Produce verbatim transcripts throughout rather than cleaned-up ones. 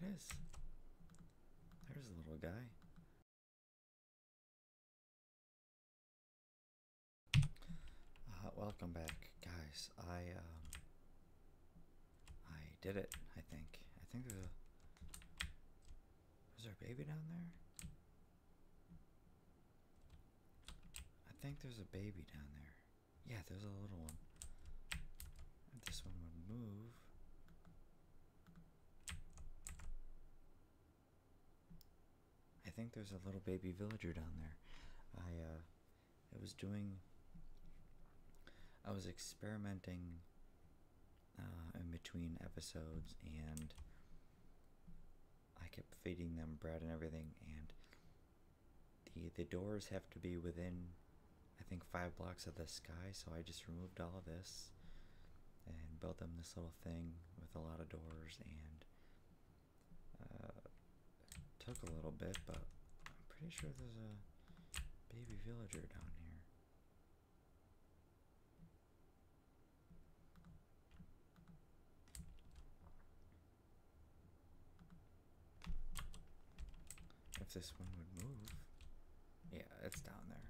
is. There's a little guy. Uh, welcome back, guys. I um, I did it. I think. I think there's a. Is there a baby down there? I think there's a baby down there. Yeah, there's a little one. If this one would move. I think there's a little baby villager down there. I uh, I was doing. I was experimenting uh, in between episodes, and I kept feeding them bread and everything, and the the doors have to be within, I think, five blocks of the sky. So I just removed all of this and built them this little thing with a lot of doors, and uh, took a little bit, but I'm pretty sure there's a baby villager down here. If this one would move. Yeah, it's down there.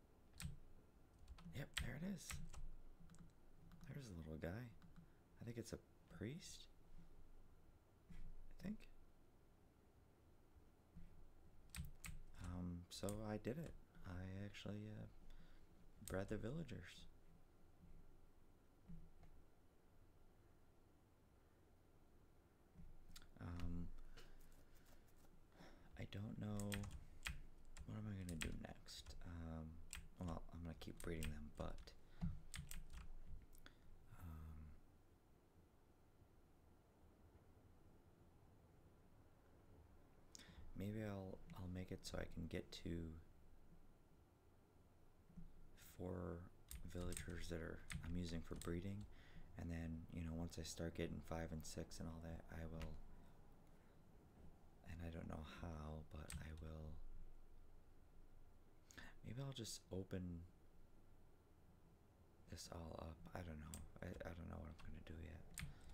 Yep, there it is. There's a little guy. I think it's a priest. I think. Um, so I did it. I actually uh, bred the villagers. Um, I don't know. What am I going to do next? Um, well, I'm going to keep breeding them, but um, maybe I'll I'll make it so I can get to four villagers that are I'm using for breeding, and then, you know, once I start getting five and six and all that, I will. And I don't know how, but I will. Maybe I'll just open this all up. I don't know. I, I don't know what I'm going to do yet.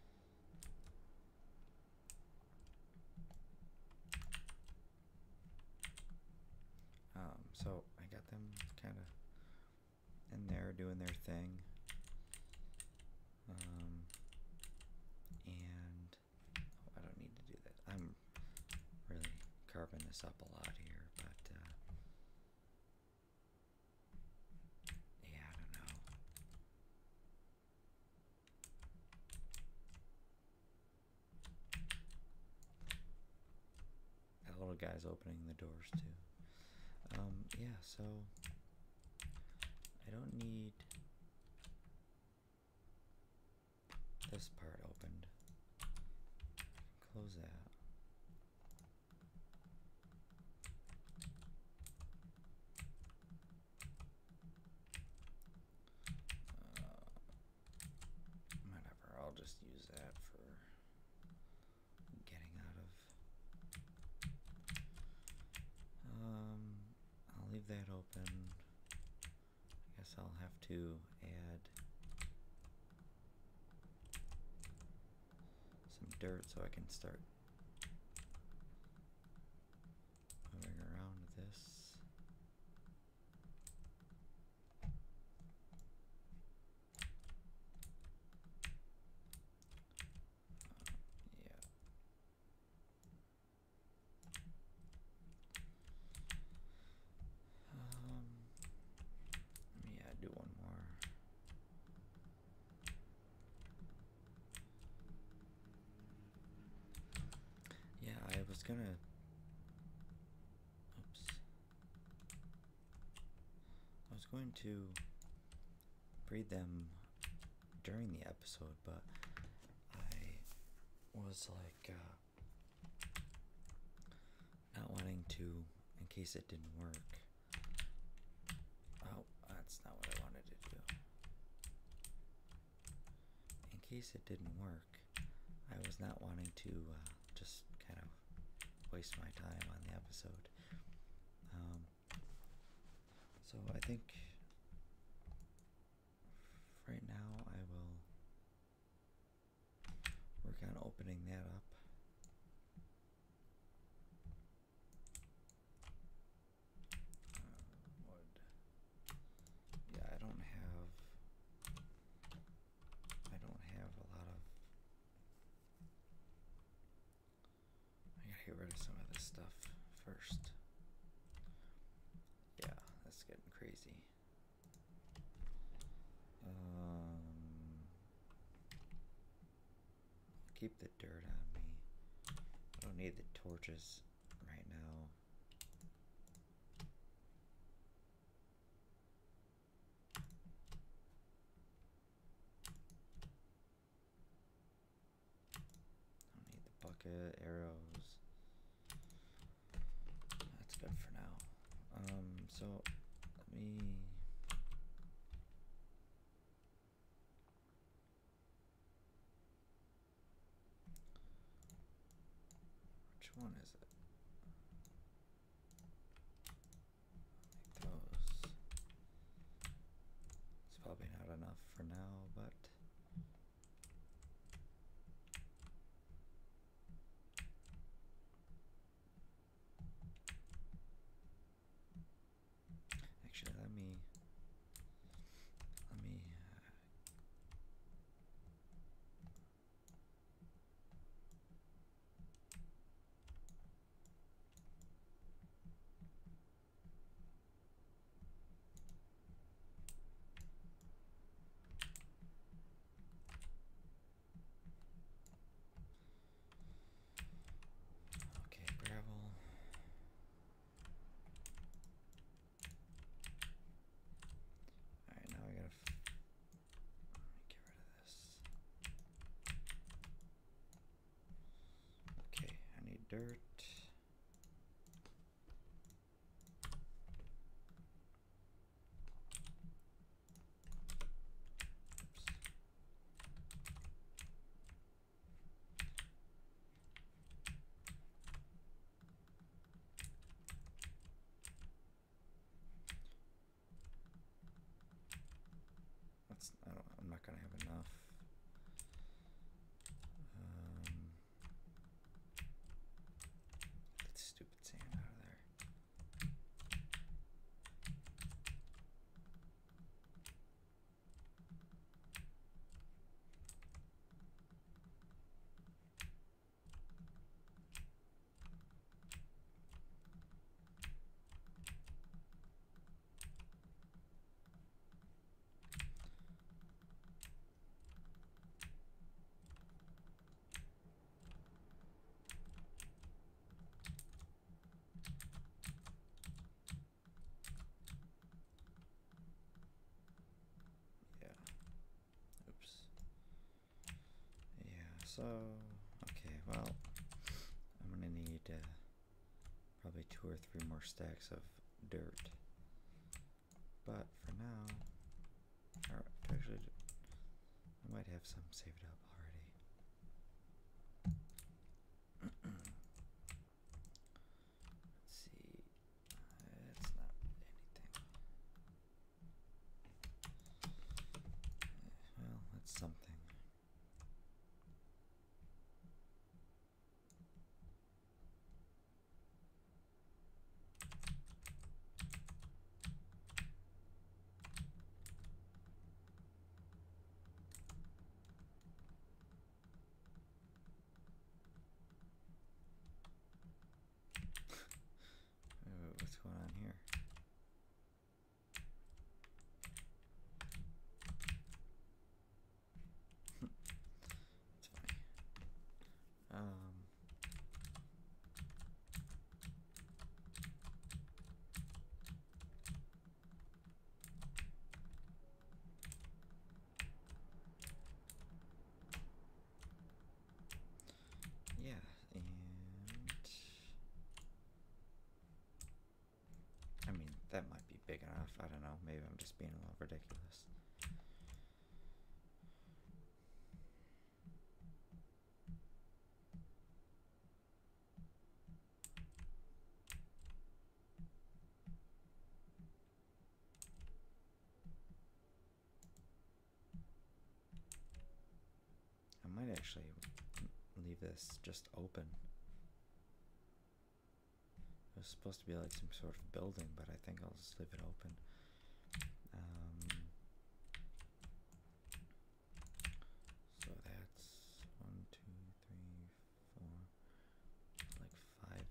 Um, so I got them kind of in there doing their thing. Um, and oh, I don't need to do that. I'm really carving this up a lot here, but uh, yeah, I don't know. That little guy's opening the doors too. Um, yeah, so I don't need this part opened. Close that. Uh, whatever, I'll just use that for getting out of. Um, I'll leave that open. I guess I'll have to add some dirt so I can start moving around this. Uh, yeah. Um, yeah, do one more. Yeah, I was gonna. Oops. I was going to breed them during the episode, but I was like uh, not wanting to, in case it didn't work. Oh, that's not what I wanted to do. In case it didn't work, I was not wanting to uh, just kind of waste my time on the episode. Um, so I think right now I will work on opening that up. rid of some of this stuff first. Yeah, that's getting crazy. Um, keep the dirt on me. I don't need the torches right now. Don't need the bucket, arrows. That's good for now. Um, so let me. Which one is it? Like those. It's probably not enough for now, but. Actually, let me. Let me. Uh, okay, gravel. Alright, now I gotta f get rid of this. Okay, I need dirt. That's, I don't, I'm not gonna have enough. Um, get the stupid sand out of there. Yeah. Oops. Yeah, so, okay, well, I'm gonna need uh, probably two or three more stacks of dirt. But for now, or actually, I might have some saved up already. Let's see, uh, it's not anything. Well, that's something. Uh, what's going on here? It's funny. Um, yeah, and I mean, that might be big enough. I don't know. Maybe I'm just being a little ridiculous. I might actually leave this just open. It was supposed to be like some sort of building, but I think I'll just leave it open. Um, so that's one, two, three, four, like five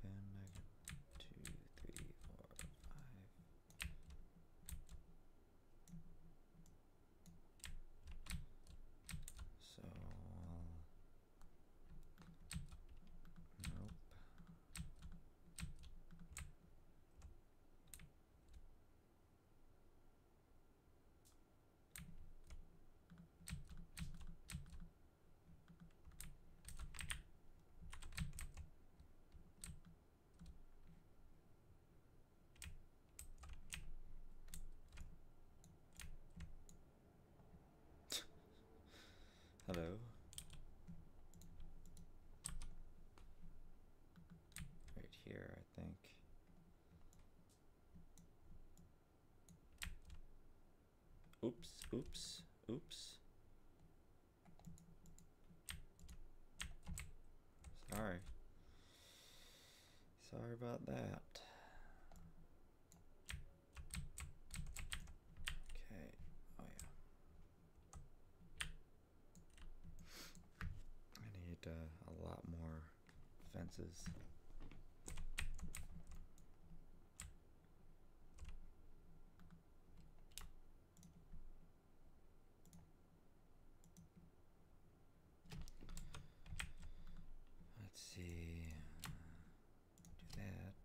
Hello. Right here, I think. Oops, oops, oops. Sorry. Sorry about that. Okay. Oh yeah. I need uh, a lot more fences. Let's see. Do that.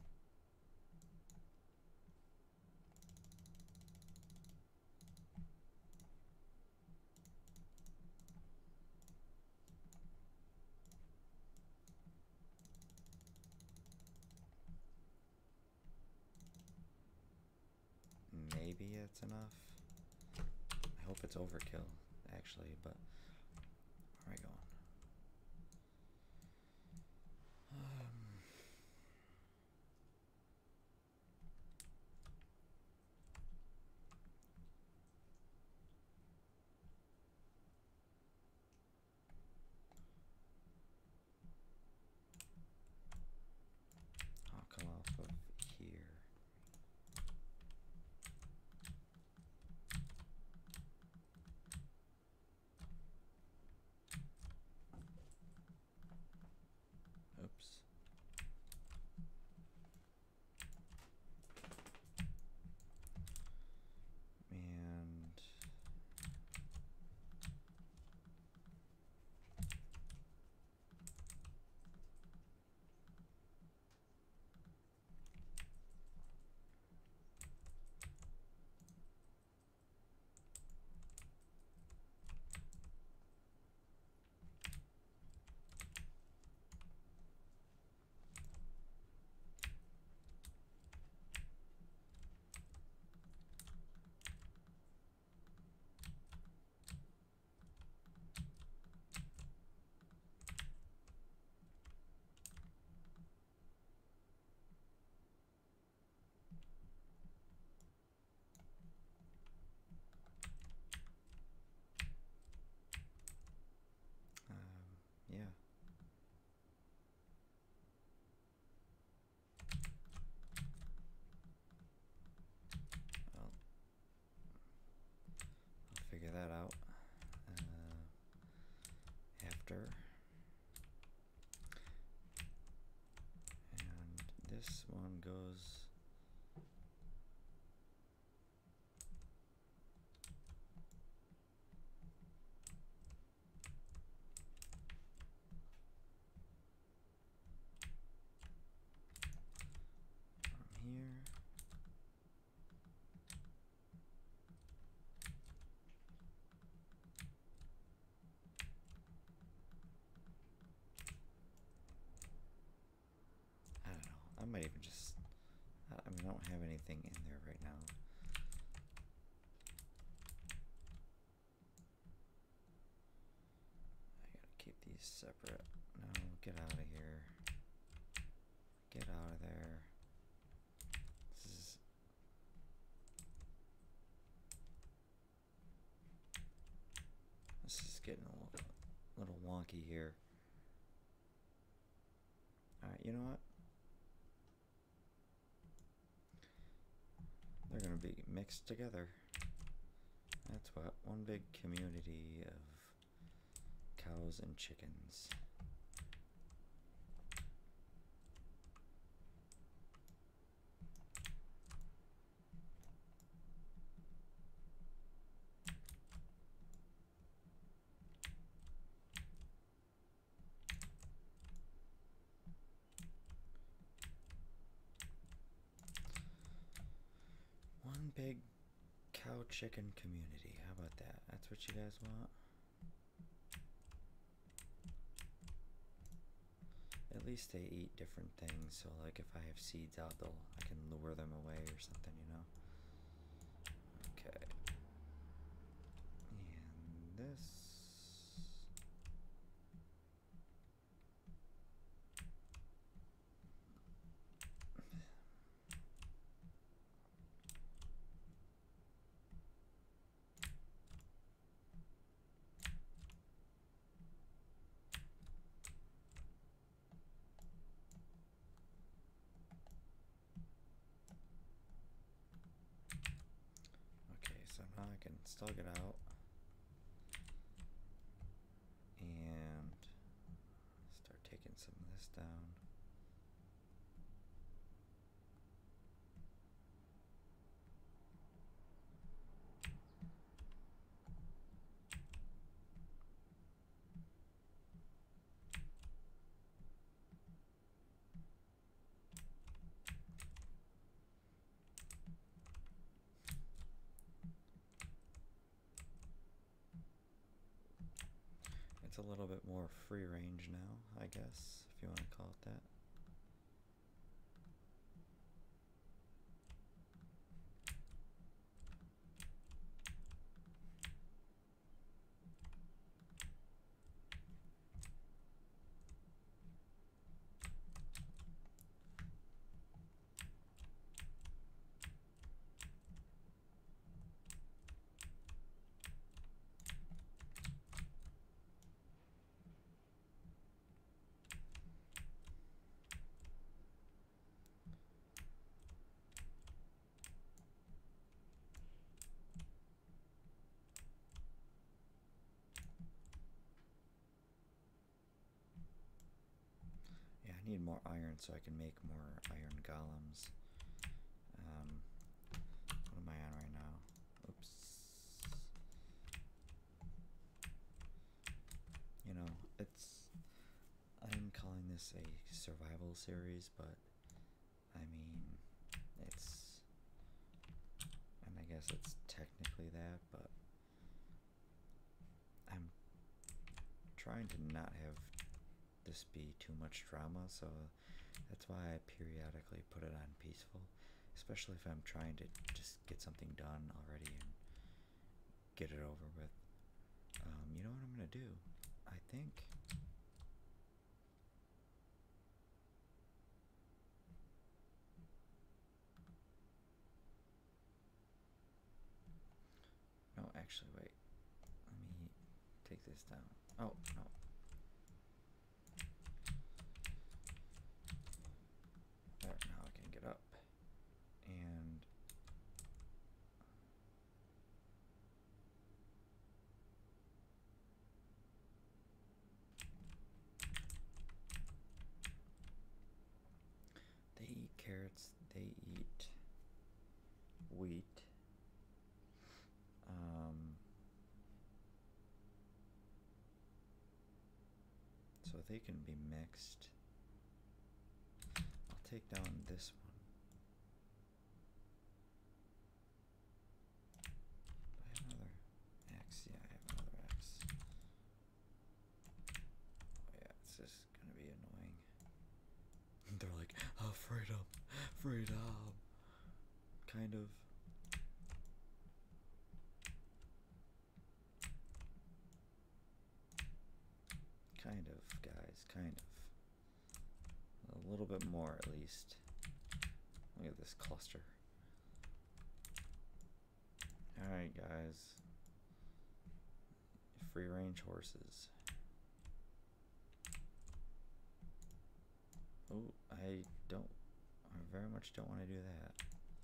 Maybe it's enough. I hope it's overkill, actually, but where are we going? Um, I'll come off of here. Oops. And um, yeah. Well, I'll figure that out uh, after. And this one goes from here. I don't know. I might even just, I mean, I don't have anything in there right now. I gotta keep these separate. No, get out of here. Get out of there. This is, this is getting a little, little wonky here. Alright, you know what? They're gonna be mixed together. That's what, one big community of cows and chickens. One big cow chicken community. How about that? That's what you guys want? At least they eat different things, so like if I have seeds out, they'll I can lure them away or something, you know? Okay. And this slug it out and start taking some of this down. It's a little bit more free range now, I guess, if you want to call it that. I need more iron so I can make more iron golems. Um, what am I on right now? Oops. You know, it's... I'm calling this a survival series, but I mean, it's... and I guess it's technically that, but I'm trying to not have this be too much drama, so that's why I periodically put it on peaceful, especially if I'm trying to just get something done already and get it over with. Um, you know what I'm gonna do? I think no, actually, wait. Let me take this down. Oh, no. There, now I can get up. And they eat carrots, they eat wheat. Um, so they can be mixed. I'll take down this one. I have another axe. Yeah, I have another axe. Oh yeah, it's just gonna be annoying. They're like, oh, freedom, freedom. Kind of. Kind of, guys, kind of. A little bit more, at least. Look at this cluster. Alright, guys. Free range horses. Oh, I don't, I very much don't want to do that.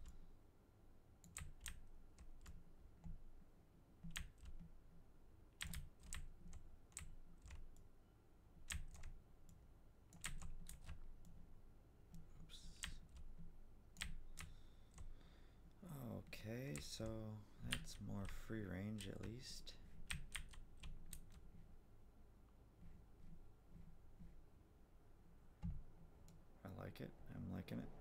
Okay, so that's more free range at least. I like it. I'm liking it.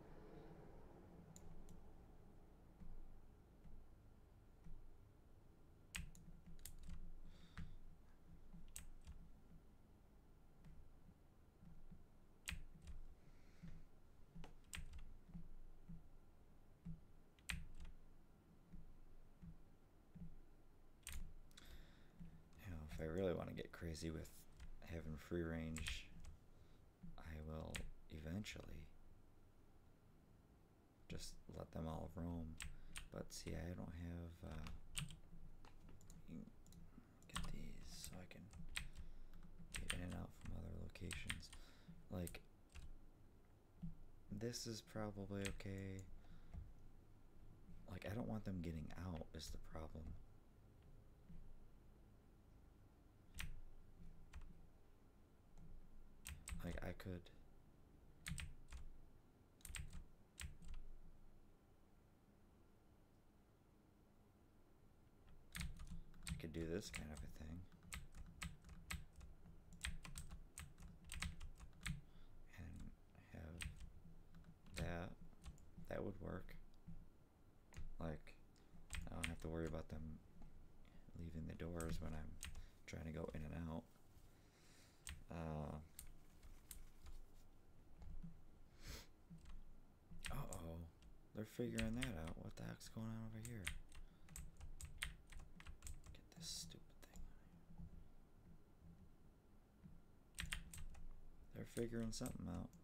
If I really want to get crazy with having free range, I will eventually just let them all roam. But see, I don't have, uh, get these so I can get in and out from other locations. Like, this is probably okay. Like, I don't want them getting out is the problem. could I could do this kind of a thing. And have that. That would work. Like, I don't have to worry about them leaving the doors when I'm trying to go in and out. Uh, uh-oh. They're figuring that out. What the heck's going on over here? Get this stupid thing. They're figuring something out.